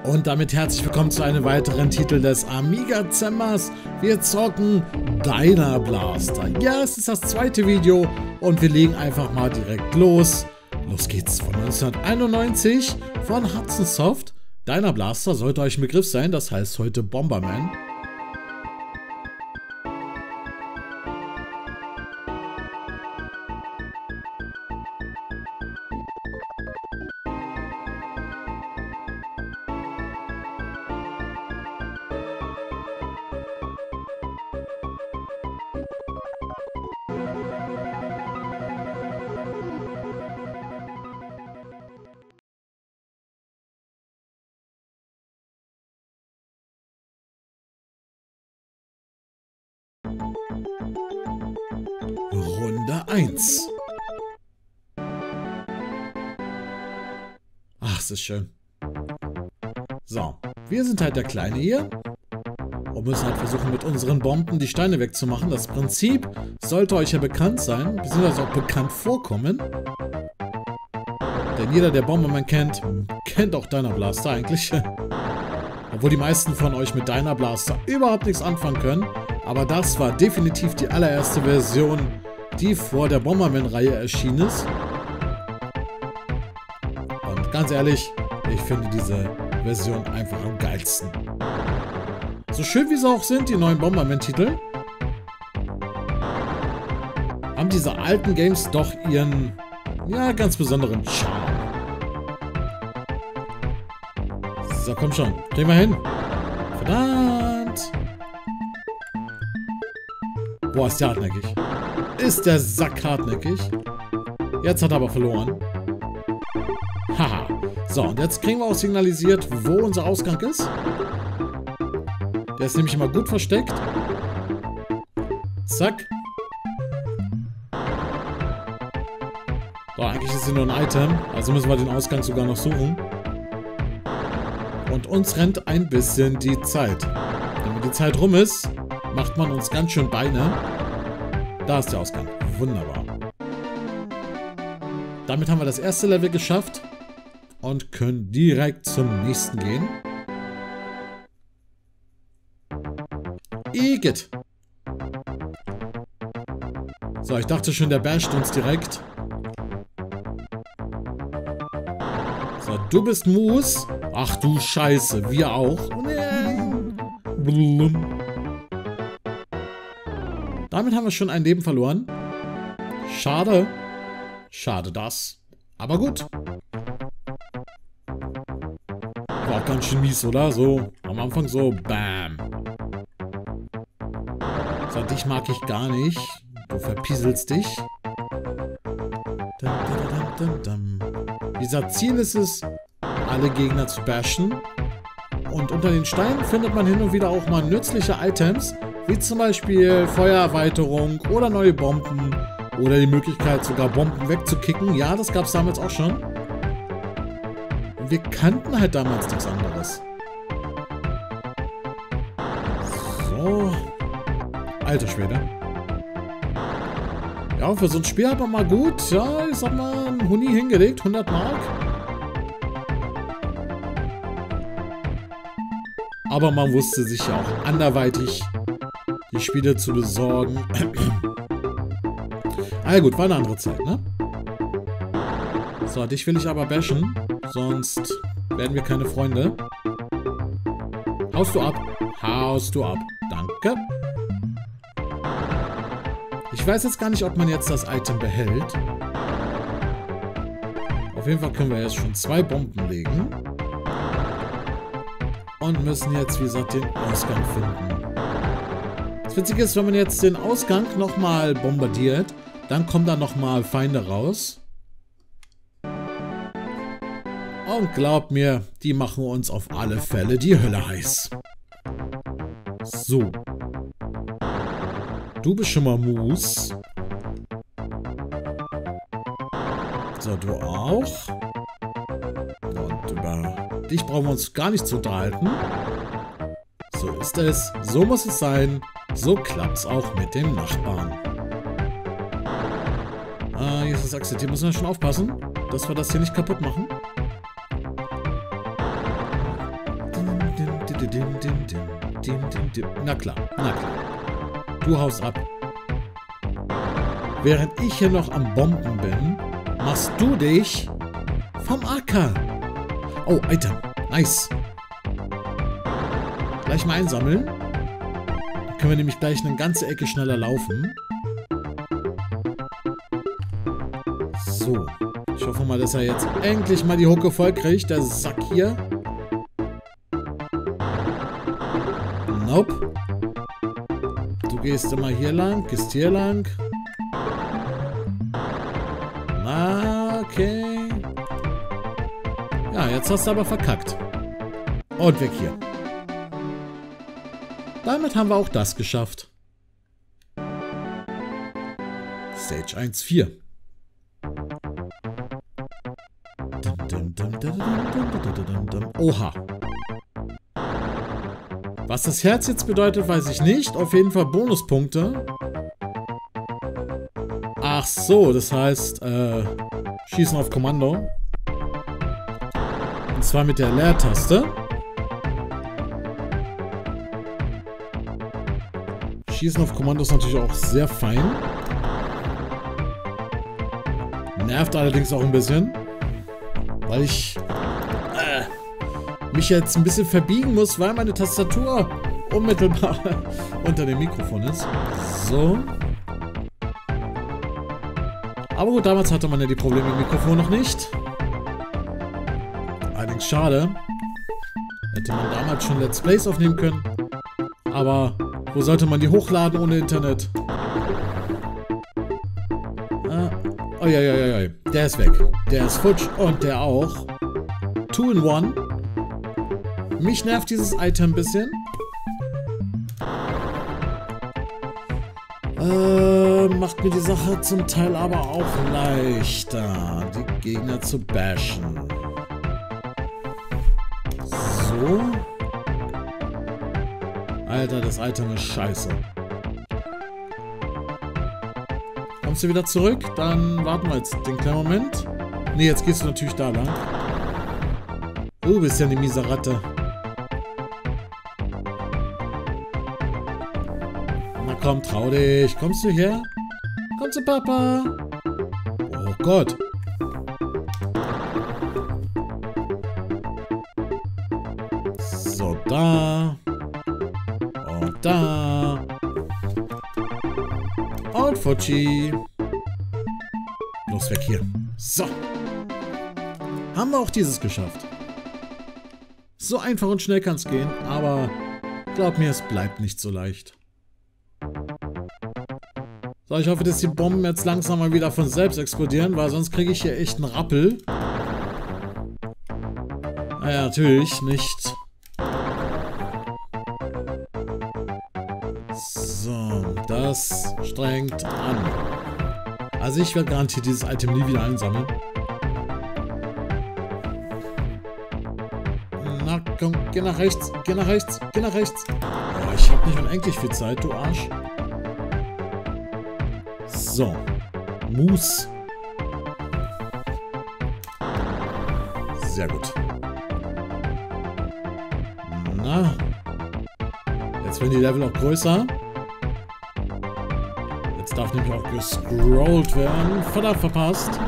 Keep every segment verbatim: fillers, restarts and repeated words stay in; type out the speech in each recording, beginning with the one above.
Und damit herzlich willkommen zu einem weiteren Titel des Amiga Zembers. Wir zocken Dynablaster. Ja, es ist das zweite Video und wir legen einfach mal direkt los. Los geht's von neunzehnhunderteinundneunzig von Hudson Soft. Dynablaster sollte euch ein Begriff sein, das heißt heute Bomberman. Runde eins. Ach, es ist schön. So, wir sind halt der Kleine hier und müssen halt versuchen, mit unseren Bomben die Steine wegzumachen. Das Prinzip sollte euch ja bekannt sein, beziehungsweise auch bekannt vorkommen. Denn jeder, der Bomberman kennt, kennt auch Dynablaster eigentlich. Obwohl die meisten von euch mit Dynablaster überhaupt nichts anfangen können. Aber das war definitiv die allererste Version, die vor der Bomberman-Reihe erschienen ist. Und ganz ehrlich, ich finde diese Version einfach am geilsten. So schön wie sie auch sind, die neuen Bomberman-Titel, haben diese alten Games doch ihren, ja, ganz besonderen Charme. So, komm schon. Kriegen wir hin. Verdammt. Boah, ist der hartnäckig. Ist der Sack hartnäckig. Jetzt hat er aber verloren. Haha. So, und jetzt kriegen wir auch signalisiert, wo unser Ausgang ist. Der ist nämlich immer gut versteckt. Zack. So, eigentlich ist hier nur ein Item. Also müssen wir den Ausgang sogar noch suchen. Und uns rennt ein bisschen die Zeit. Denn wenn die Zeit rum ist, macht man uns ganz schön Beine. Da ist der Ausgang. Wunderbar. Damit haben wir das erste Level geschafft und können direkt zum nächsten gehen. Igitt. So, ich dachte schon, der basht uns direkt. So, du bist Moose. Ach du Scheiße, wir auch. Blum. Damit haben wir schon ein Leben verloren. Schade. Schade das. Aber gut. War auch ganz schön mies, oder? So, am Anfang so, bam. So, dich mag ich gar nicht. Du verpieselst dich. Dum, dum, dum, dum. Dieser Ziel ist es, alle Gegner zu bashen. Und unter den Steinen findet man hin und wieder auch mal nützliche Items, wie zum Beispiel Feuererweiterung oder neue Bomben oder die Möglichkeit sogar Bomben wegzukicken. Ja, das gab es damals auch schon. Und wir kannten halt damals nichts anderes. So. Alter Schwede. Ja, für so ein Spiel hat man mal gut, ja, ich sag mal, ein Huni hingelegt, hundert Mark. Aber man wusste sich ja auch anderweitig die Spiele zu besorgen. Ah gut, war eine andere Zeit, ne? So, dich will ich aber bashen, sonst werden wir keine Freunde. Haust du ab? Haust du ab. Danke. Ich weiß jetzt gar nicht, ob man jetzt das Item behält. Auf jeden Fall können wir jetzt schon zwei Bomben legen. Und müssen jetzt, wie gesagt, den Ausgang finden. Das Witzige ist, wenn man jetzt den Ausgang nochmal bombardiert, dann kommen da nochmal Feinde raus. Und glaubt mir, die machen uns auf alle Fälle die Hölle heiß. So. Du bist schon mal Moose. So, du auch. Und über dich brauchen wir uns gar nicht zu unterhalten. So ist es. So muss es sein. So klappt es auch mit dem Nachbarn. Ah, hier ist das Exit. Hier müssen wir schon aufpassen, dass wir das hier nicht kaputt machen. Na klar, na klar. Du haust ab. Während ich hier noch am Bomben bin, machst du dich vom Acker. Oh, Item. Nice. Gleich mal einsammeln. Dann können wir nämlich gleich eine ganze Ecke schneller laufen. So. Ich hoffe mal, dass er jetzt endlich mal die Hucke voll kriegt, der Sack hier. Nope. Du gehst immer hier lang, gehst hier lang. Na, okay. Ja, jetzt hast du aber verkackt. Und weg hier. Damit haben wir auch das geschafft. Stage eins Punkt vier. Oha. Was das Herz jetzt bedeutet, weiß ich nicht. Auf jeden Fall Bonuspunkte. Ach so, das heißt, äh, Schießen auf Kommando. Und zwar mit der Leertaste. Schießen auf Kommando ist natürlich auch sehr fein. Nervt allerdings auch ein bisschen. Weil ich äh, mich jetzt ein bisschen verbiegen muss, weil meine Tastatur unmittelbar unter dem Mikrofon ist. So. Aber gut, damals hatte man ja die Probleme im Mikrofon noch nicht. Allerdings schade. Hätte man damals schon Let's Plays aufnehmen können. Aber wo sollte man die hochladen ohne Internet? Ah. Oh ja, ja, ja, ja. Der ist weg. Der ist futsch und der auch. Two in one. Mich nervt dieses Item ein bisschen. Äh, macht mir die Sache zum Teil aber auch leichter, die Gegner zu bashen. So. Alter, das Item ist scheiße. Kommst du wieder zurück? Dann warten wir jetzt den kleinen Moment. Ne, jetzt gehst du natürlich da lang. Du bist ja eine miese Ratte. Na komm, trau dich. Kommst du her? Komm zu Papa. Oh Gott. So, da. Und da. Und Futschi. Los, weg hier. So. Haben wir auch dieses geschafft. So einfach und schnell kann es gehen, aber glaub mir, es bleibt nicht so leicht. So, ich hoffe, dass die Bomben jetzt langsam mal wieder von selbst explodieren, weil sonst kriege ich hier echt einen Rappel. Naja, natürlich nicht. So, das strengt an. Also ich werde garantiert dieses Item nie wieder einsammeln. Na komm, geh nach rechts, geh nach rechts, geh nach rechts. Oh, ich habe nicht unendlich viel Zeit, du Arsch. So. Mus. Sehr gut. Na. Jetzt werden die Level auch größer. Jetzt darf nämlich auch gescrollt werden. Verdammt, verpasst.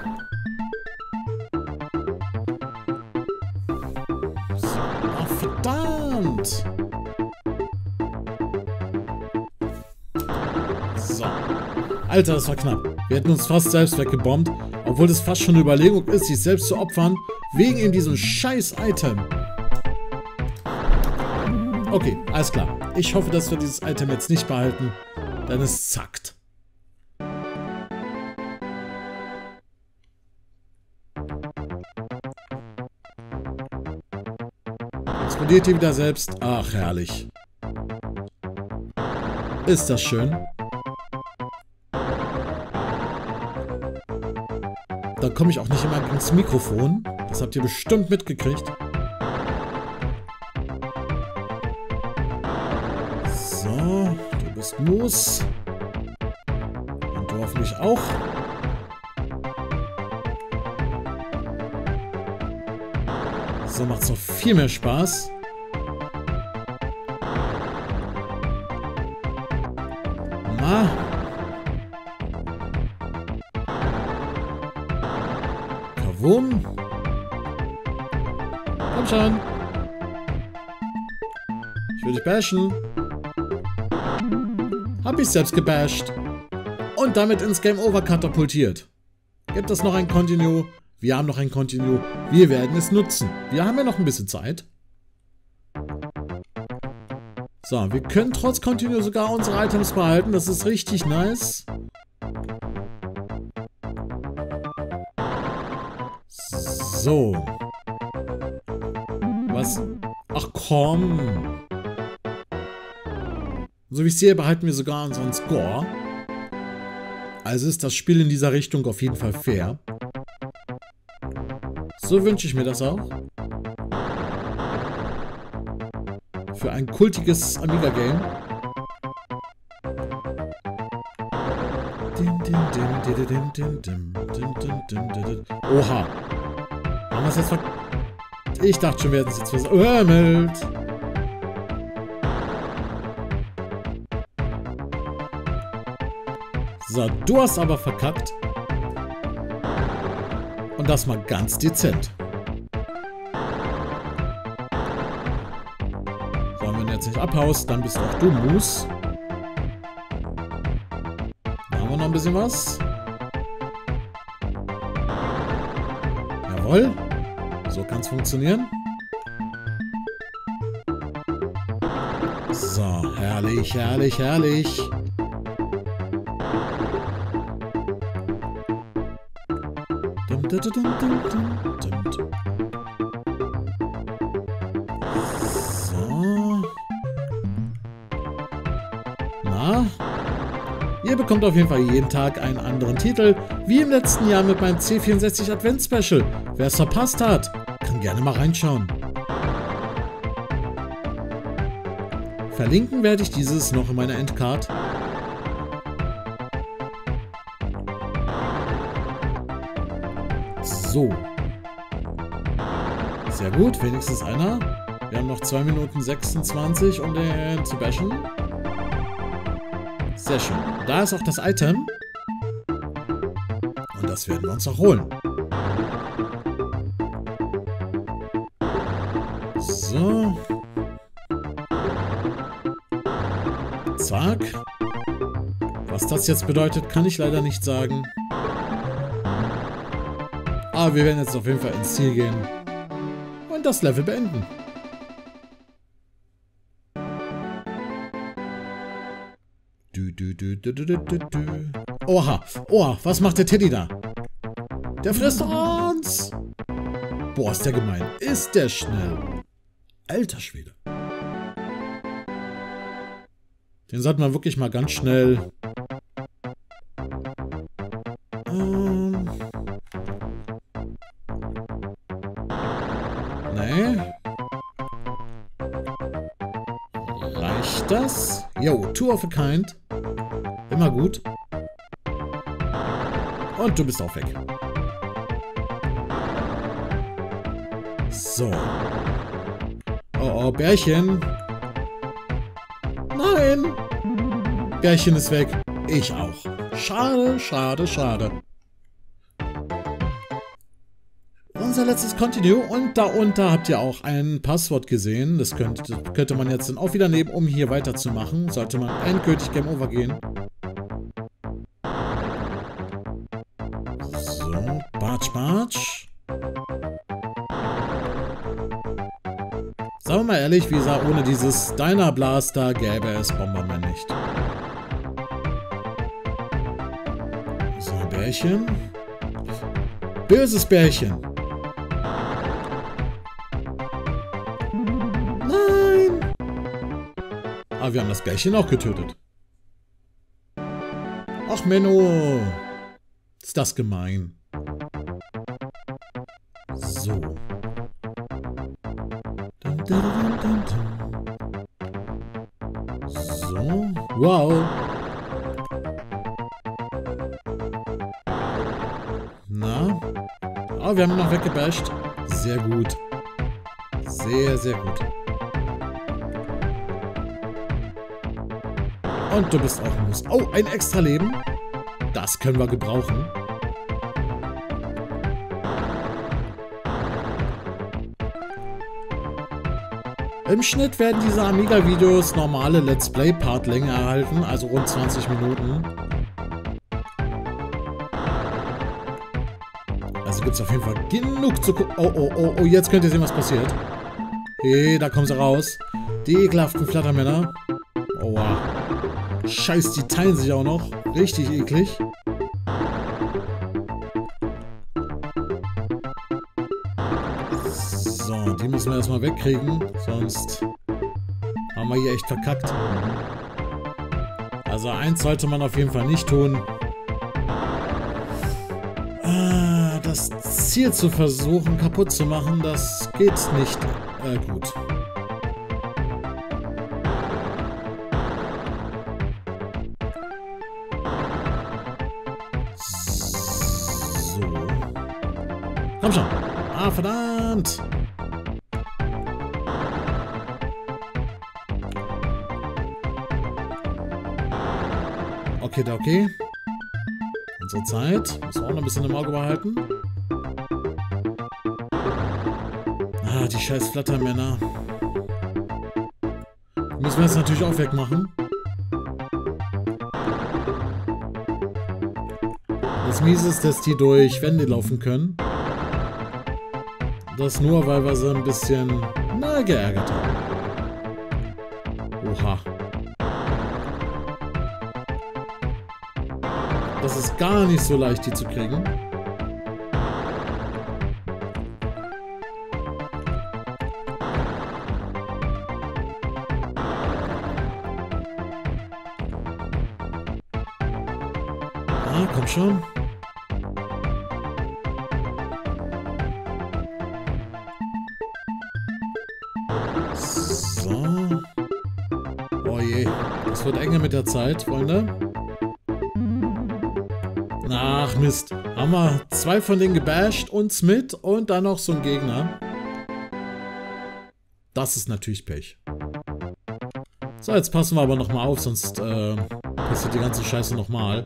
So. Ach, verdammt. So. Alter, das war knapp. Wir hätten uns fast selbst weggebombt, obwohl das fast schon eine Überlegung ist, sich selbst zu opfern, wegen eben diesem scheiß Item. Okay, alles klar. Ich hoffe, dass wir dieses Item jetzt nicht behalten, denn es zackt. Explodiert hier wieder selbst. Ach, herrlich. Ist das schön. Da komme ich auch nicht immer ins Mikrofon. Das habt ihr bestimmt mitgekriegt. So, du bist Mus. Und du hoffentlich auch. So macht es noch viel mehr Spaß. Wum. Komm schon. Ich will dich bashen. Hab ich selbst gebasht. Und damit ins Game Over katapultiert. Gibt es noch ein Continue? Wir haben noch ein Continue. Wir werden es nutzen. Wir haben ja noch ein bisschen Zeit. So, wir können trotz Continue sogar unsere Items behalten. Das ist richtig nice. So. Was? Ach komm. So wie ich sehe, behalten wir sogar unseren Score. Also ist das Spiel in dieser Richtung auf jeden Fall fair. So wünsche ich mir das auch. Für ein kultiges Amiga-Game. Oha. Haben wir es jetzt ver... Ich dachte schon, wir hätten es jetzt versammelt. So, du hast aber verkackt. Und das mal ganz dezent. So, wenn du jetzt nicht abhaust, dann bist auch du Moose. Da haben wir noch ein bisschen was. Jawohl. So kann es funktionieren. So, herrlich, herrlich, herrlich. So. Na? Ihr bekommt auf jeden Fall jeden Tag einen anderen Titel, wie im letzten Jahr mit meinem C vierundsechzig Advents Special. Wer es verpasst hat, kann gerne mal reinschauen. Verlinken werde ich dieses noch in meiner Endcard. So. Sehr gut, wenigstens einer. Wir haben noch zwei Minuten sechsundzwanzig, um den zu bashen. Sehr schön. Da ist auch das Item. Und das werden wir uns auch holen. So. Zack. Was das jetzt bedeutet, kann ich leider nicht sagen. Aber wir werden jetzt auf jeden Fall ins Ziel gehen und das Level beenden. Du, du, du, du, du, du, du. Oha, oha, was macht der Teddy da? Der frisst uns! Boah, ist der gemein. Ist der schnell. Alter Schwede. Den sollten wir wirklich mal ganz schnell... Ähm... Nee. Reicht das? Yo, two of a kind. Immer gut. Und du bist auch weg. So. Oh, oh, Bärchen. Nein. Bärchen ist weg. Ich auch. Schade, schade, schade. Unser letztes Continue und darunter habt ihr auch ein Passwort gesehen. Das könnte, könnte man jetzt dann auch wieder nehmen, um hier weiterzumachen. Sollte man endgültig Game Over gehen. So, Batsch, Batsch. Sagen wir mal ehrlich, wie gesagt, ohne dieses Dyna Blaster gäbe es Bomberman nicht. So, Bärchen. Böses Bärchen. Nein! Aber wir haben das Bärchen auch getötet. Ach, Menno. Ist das gemein. So. So. Wow. Na? Oh, wir haben ihn noch weggebasht. Sehr gut. Sehr, sehr gut. Und du bist auch Moose. Oh, ein extra Leben. Das können wir gebrauchen. Im Schnitt werden diese Amiga-Videos normale Let's Play-Part-Länge erhalten, also rund zwanzig Minuten. Also gibt es auf jeden Fall genug zu gucken. Oh, oh, oh, oh, jetzt könnt ihr sehen, was passiert. Hey, da kommen sie raus. Die ekelhaften Flattermänner. Oh, wow. Scheiß, die teilen sich auch noch. Richtig eklig. So, die müssen wir erstmal wegkriegen. Sonst haben wir hier echt verkackt. Also eins sollte man auf jeden Fall nicht tun. Das Ziel zu versuchen, kaputt zu machen, das geht nicht äh, gut. So. Komm schon. Ah, verdammt. Okay, da okay. Unsere Zeit. Müssen wir auch noch ein bisschen im Auge behalten. Ah, die scheiß Flattermänner. Die müssen wir jetzt natürlich auch wegmachen. Das Miese ist, dass die durch Wände laufen können. Das nur, weil wir sie ein bisschen, na, geärgert haben. Oha. Das ist gar nicht so leicht, die zu kriegen. Ah, komm schon. So. Oh je. Das wird enger mit der Zeit, Freunde. Ach Mist. Haben wir zwei von denen gebasht, uns mit und dann noch so ein Gegner. Das ist natürlich Pech. So, jetzt passen wir aber nochmal auf, sonst äh, passiert die ganze Scheiße nochmal.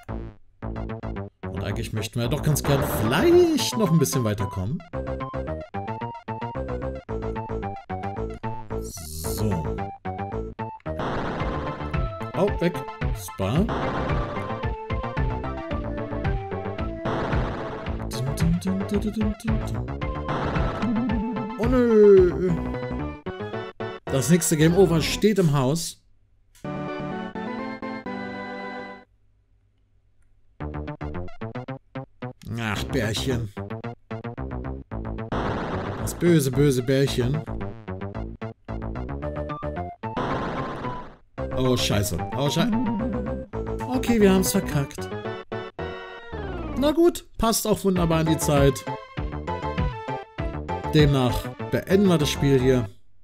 Und eigentlich möchten wir doch ganz gern vielleicht noch ein bisschen weiterkommen. So. Oh, weg. Super. Oh nö. Das nächste Game Over steht im Haus. Ach, Bärchen. Das böse, böse Bärchen. Oh, scheiße. Oh, scheiße. Okay, wir haben es verkackt. Na gut, passt auch wunderbar in die Zeit. Demnach beenden wir das Spiel hier.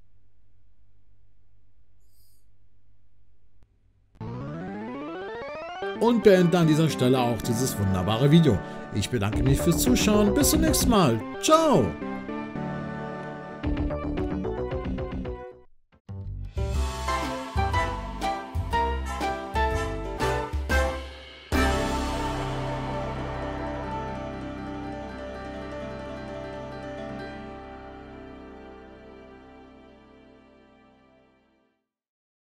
Und beenden an dieser Stelle auch dieses wunderbare Video. Ich bedanke mich fürs Zuschauen. Bis zum nächsten Mal. Ciao!